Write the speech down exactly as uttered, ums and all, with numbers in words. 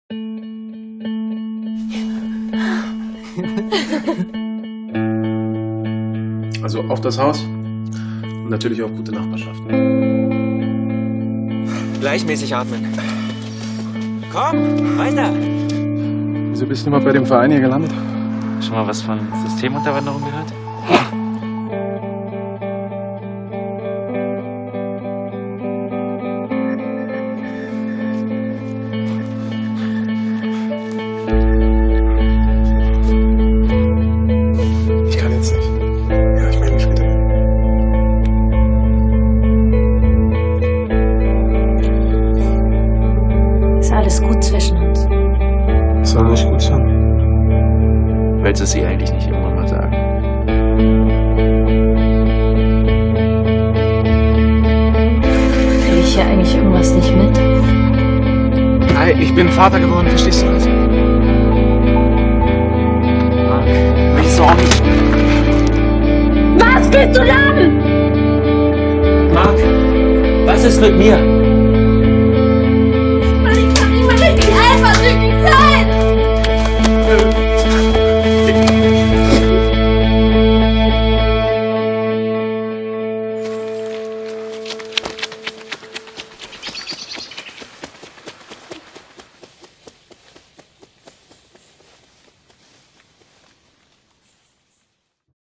Also auf das Haus und natürlich auch gute Nachbarschaft. Gleichmäßig atmen. Komm, weiter! Wieso bist du immer bei dem Verein hier gelandet? Schon mal was von Systemunterwanderung gehört? Ich kann jetzt nicht. Ja, ich melde mich später. Ist alles gut zwischen uns? Soll nicht gut sein. Willst du es ihr eigentlich nicht irgendwann mal sagen? Kriege ich hier eigentlich irgendwas nicht mit? Hi, ich bin Vater geworden, verstehst du das? Marc, willst du auch nicht? Was willst du lernen? Marc, was ist mit mir?